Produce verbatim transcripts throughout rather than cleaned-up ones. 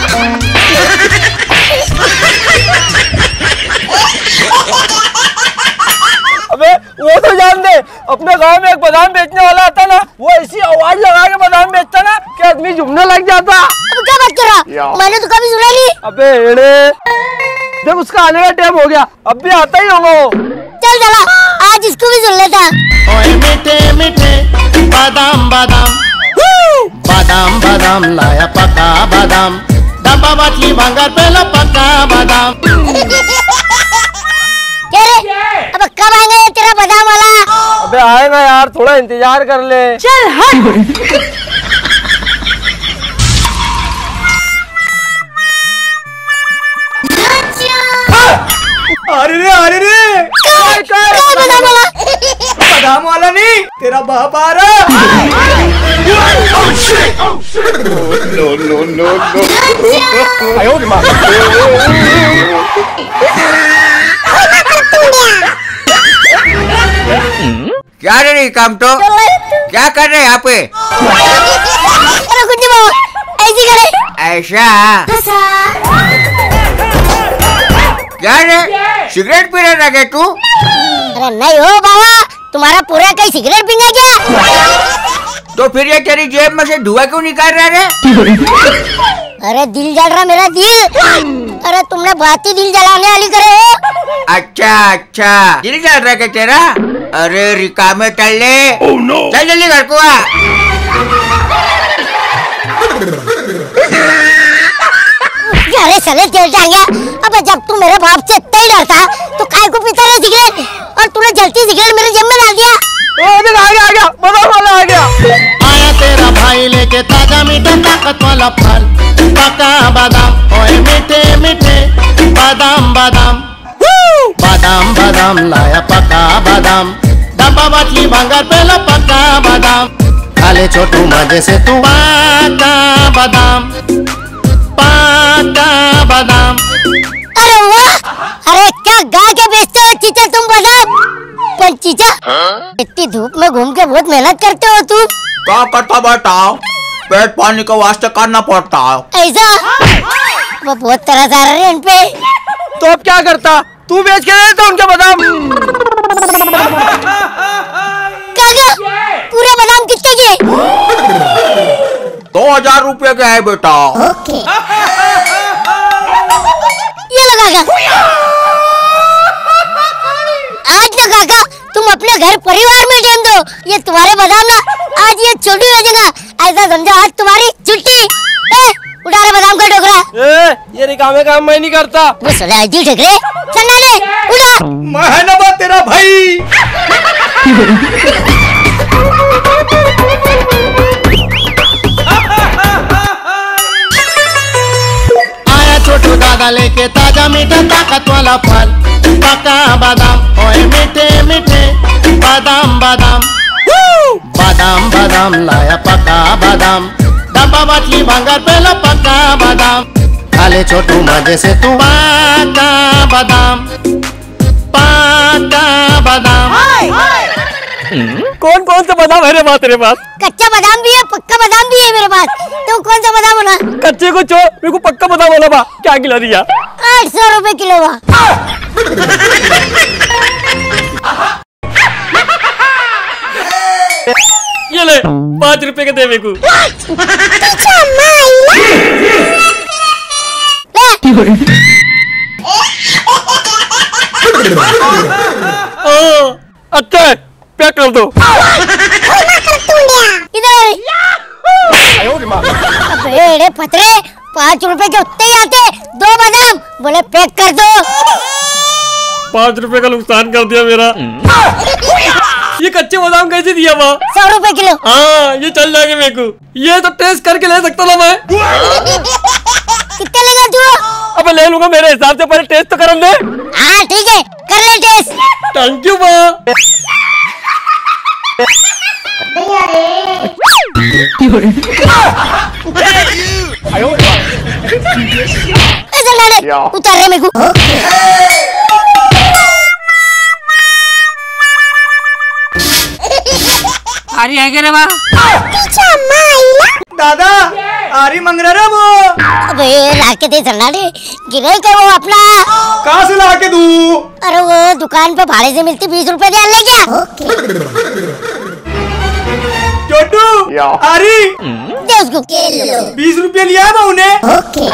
अबे वो तो जान दे, अपने गांव में एक बादाम बेचने वाला आता ना, वो ऐसी आवाज लगा के बादाम बेचता ना कि आदमी झूमने लग जाता। अब क्या बात कर रहा? मैंने तो कभी सुना नहीं। अबे एड़े, जब उसका आने का टाइम हो गया, अब भी आता ही होगा वो। चल चला, आज इसको भी सुन लेता। ओए मीठे मीठे बादाम बादाम, बादाम बादाम लाया पका बादाम, डब्बा बाटली भंगार पेला पका बादाम। अब कब आएगा ये तेरा बादाम वाला? अबे आएगा यार, थोड़ा इंतजार कर ले। चल हट। अरे रे अरे रे, क्या क्या बादाम वाला? बादाम वाला नहीं, तेरा बाप आ रहा। नो नो नो नो, आयो रे माँ। क्या रे नहीं काम तो क्या कर रहे यहाँ पे? अरे कुछ नहीं बाबा, ऐसी करे। ऐसा क्या रे, सिगरेट पी रहा क्या तू? अरे नहीं हो बाबा, तुम्हारा पूरा कहीं सिगरेट पीना क्या? तो फिर ये तेरी जेब में से धुआं क्यों निकाल रहा रे? अरे दिल जल रहा मेरा दिल। अरे तुमने बात ही दिल जलाने वाली करे हो। अच्छा अच्छा, दिल जल रहा क्या तेरा? अरे रिका में टल ले। oh, no. चल जल्दी घर को आ। अरे साले तेल जाएंगे। अब जब तू मेरे बाप से इतना ही डरता तो काय को पीता रहा सिगरेट, और तूने जलती सिगरेट मेरे जेब में डाल दिया। ओ देख आ गया आ गया, बादाम वाला आ गया। आया तेरा भाई लेके ताजा मीठा ताकत वाला फल, पका बादाम। ओए मीठे मीठे बादाम बादाम, बादाम बादाम लाया पका बादाम, डब्बा बाटली भंगार पेला पका बादाम। खाले छोटू मजे से तू पका बादाम, पका बादाम। अरे वाह, अरे क्या गा के बेचते हो चीचा तुम बादाम? पर चीचा इतनी धूप में घूम के बहुत मेहनत करते हो तुम। क्या करता बताओ, पेट पानी का वास्ते करना पड़ता है। ऐसा वो बहुत तरह से आ रहे हैं इन पे। तो अब क्या करता, तू बेच के दे देता उनके बादाम। काका पूरे बादाम कितने के? दो हजार रुपये के है बेटा। ओके ये लो काका। आज ना काका तुम अपने घर परिवार में टाइम दो, ये तुम्हारे बादाम ना आज ये छोटी हो जाएगा। ऐसा समझो आज तुम्हारी छुट्टी। ए, उठा रहे बादाम का टोकरा। ए, ये रिकामे काम मैं नहीं करता। वो साला अजीब ठग रहे। चंदा ने उठा। मैं है ना बात तेरा भाई। आया छोटू दादा लेके ताजा मीठा ताकत वाला फल, पका बादाम। ओए मीठे मीठे बादाम बादाम, बादाम बादाम लाया पका बादाम, डब्बा बाटली भंगार पेला पका बादाम। खाले छोटू मजे से तू पका बादाम, पका बादाम। कौन कौन सा बादाम है रे बात तेरे पास? कच्चा बादाम भी है, पक्का बादाम भी है मेरे पास। तो कौन सा बादाम होना? कच्चे को छोड़, मेरे को पक्का बादाम वाला बा। क्या खिला दिया? आठ सौ रुपए किलो बा। ये ले पाँच रुपए के दे मेरे को। अच्छा पैक कर दो। इधर अबे पतरे, पाँच रुपए के उतने ही आते। दो बादाम बोले पैक कर दो। पाँच रुपए का नुकसान कर दिया मेरा। ये कच्चे बादाम कैसे दिया माँ? सौ रुपए किलो। हाँ ये चल जाएगा मेरे को। ये तो टेस्ट करके ले सकता था मैं। कितने लेगा तू? अब ले लूंगा, मेरे हिसाब से पहले टेस्ट तो करन दे। हाँ ठीक है, कर ले टेस्ट। थैंक यू माँ। उतार रहे मेरे को। अरे है क्या रे बा? दादा आरी मंग रहा है वो। अबे लाके दे जनाड़े, गिरे क्या वो अपना? कहाँ से लाके दूँ? अरे वो दुकान पे भाड़े से मिलती बीस रुपए दे ले क्या? छोटू आरी दे उसको। बीस रुपए लिया मैं उन्हें। ओके।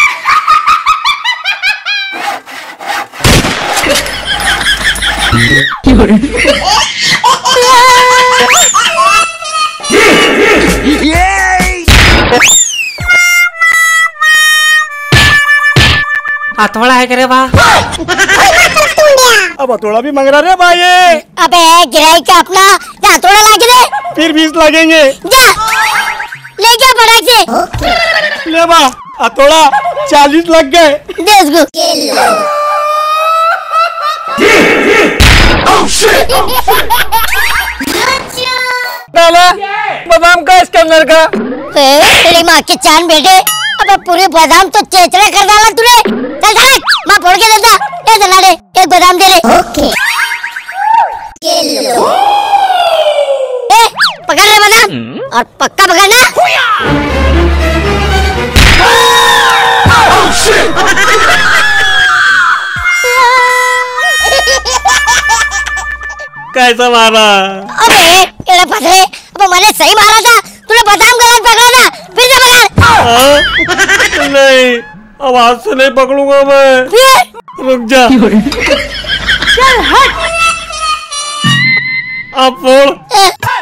हथौड़ा है करे बा। अब हथौड़ा भी मंग रहा है भाई। अबे गिराई का अपना हथौड़ा लाके दे। फिर बीस लगेंगे। जा ले जा बड़ा से। ले बा हथौड़ा चालीस लग गए। दे उसको। डाला बादाम का इसके अंदर का। तेरी माँ के चांद बेटे, अबे पूरे बादाम तो चेचरा कर डाला तूने। चल चल माँ फोड़ के देता। ए जला दे एक बादाम दे ले। ओके। ए पकड़ ले बादाम और पक्का पकड़ना। कैसा मारा? अबे एड़ा पथरे, अबे मैंने सही मारा था। तूने बादाम गलत पकड़ा ना, फिर से पकड़। नहीं अब हाथ से नहीं पकड़ूंगा मैं। फिर रुक जा। चल हट। अब फोड़।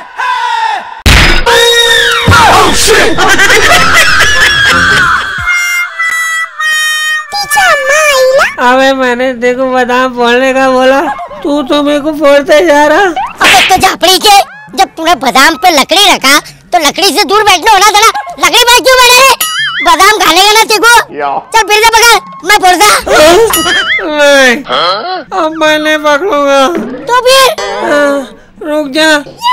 अबे मैंने देखो बादाम फोड़ने का बोला, तू तो मेरे को फोड़ते जा रहा। अबे तो झापड़ी के, जब तूने बादाम पे लकड़ी रखा तो लकड़ी से दूर बैठना होना था ना। लकड़ी पे क्यों बैठा रे? बादाम खाने का ना तेको। चल फिर से पकड़, मैं फोड़ता। नहीं अब मैं नहीं पकड़ूंगा। तो फिर हाँ, रुक जा।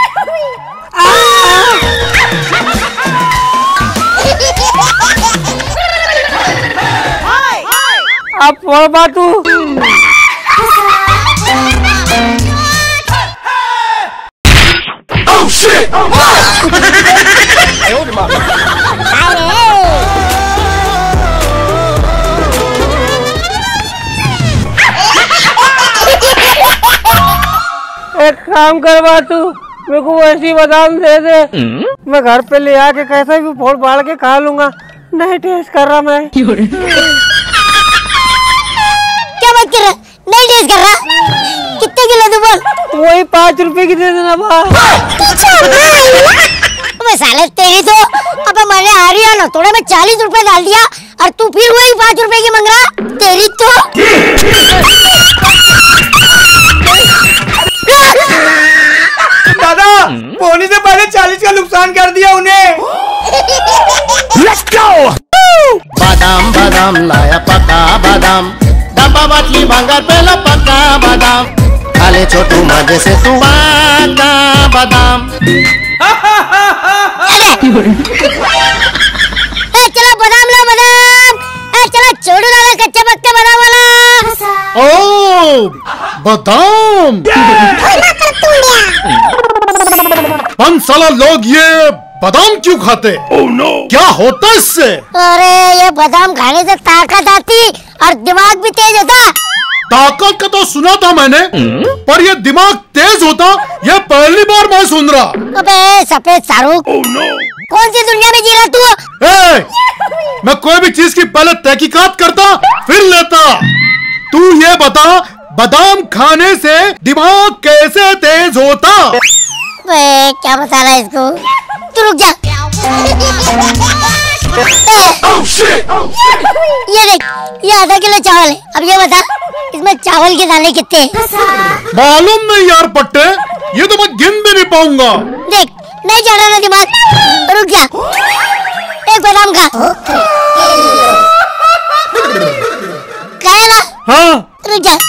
अब फोड़ बा तू। एक काम करवा तू, मेरे को वैसी बादाम दे दे। मैं घर पे ले आके कैसे भी फोड़ फाड़ के खा लूंगा। नहीं टेस्ट कर रहा मैं। क्या बात कर रहा? नहीं टेस्ट कर रहा? कितने किलो तू बोल? वही पाँच रुपए की दे देना बा। अबे साले तेरी तो, अबे मैंने आरिया ना थोड़े में चालीस रुपए डाल दिया और तू फिर वही पाँच रुपए की मांग रहा। तेरी तो दादा होने से पहले चालीस का नुकसान कर दिया उन्हें। Let's go! बादाम बादाम लाया पका बादाम, डब्बा बाटली भंगार पेला पका बादाम, खाले छोटू मजे से तू पका बादाम। ए चला बादाम ला बादाम। ए चला छोड़ू वाला कच्चा पक्का बादाम वाला। ओ बादाम। पांच साल लोग ये बादाम क्यों खाते? oh, no. क्या होता इससे? अरे ये बादाम खाने से ताकत आती और दिमाग भी तेज होता। ताकत का तो सुना था मैंने, पर ये दिमाग तेज होता ये पहली बार मैं सुन रहा। अबे सफेद शाहरुख, oh, no. कौन सी दुनिया में जी रहा तू? ए, मैं कोई भी चीज की पहले तहकीकात करता फिर लेता। तू ये बता बादाम खाने से दिमाग कैसे तेज होता? वे क्या बता रहा है इसको? तू रुक जा। oh, shit. ये देख, ये आधा किलो चावल है। अब ये बता इसमें चावल के दाने कितने हैं? मालूम नहीं यार पट्टे, ये तो मैं गिन भी नहीं पाऊंगा। देख नहीं जा रहा ना दिमाग। रुक जा, एक बादाम खा। खाया ना? हाँ। रुक जा।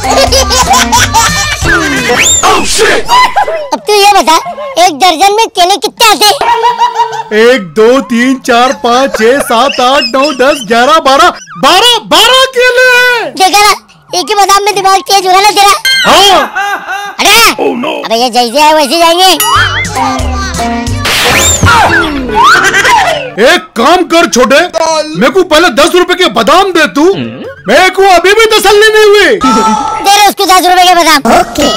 oh, shit. अब तू ये बता एक दर्जन में केले कितने आते? एक दो तीन चार पाँच छह सात आठ नौ दस ग्यारह बारह बारह बारह केले। देखा ना, एक ही बादाम में दिमाग तेज होगा ना तेरा। हाँ। अरे oh, no. अबे ये जैसे है वैसे जाएंगे। एक काम कर छोटे, मेरे को पहले दस रुपए के बादाम दे तू, मेरे को अभी भी तसल्ली नहीं हुई। दे रहे उसको दस रुपए के बादाम। ओके।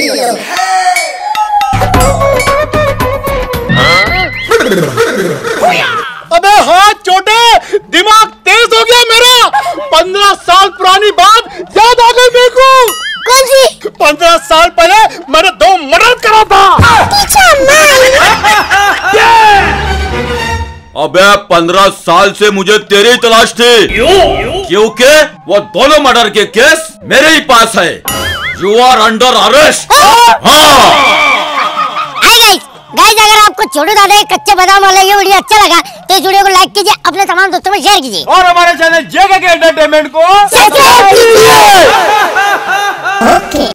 अबे हाँ छोटे, दिमाग तेज हो गया मेरा। पंद्रह साल पुरानी बात याद आ गई मेरे को। कौन सी? पंद्रह साल पहले मैंने दो मर्डर करा था। अबे पंद्रह साल से मुझे तेरी तलाश थी, क्योंकि वो दोनों मर्डर के केस मेरे ही पास है। You are under arrest. Guys, अगर आपको छोटू दादा के कच्चे बादाम वाला ये वीडियो अच्छा लगा तो इस वीडियो को लाइक कीजिए, अपने तमाम दोस्तों में शेयर कीजिए और हमारे चैनल जेके के एंटरटेनमेंट को सब्सक्राइब कीजिए। ओके।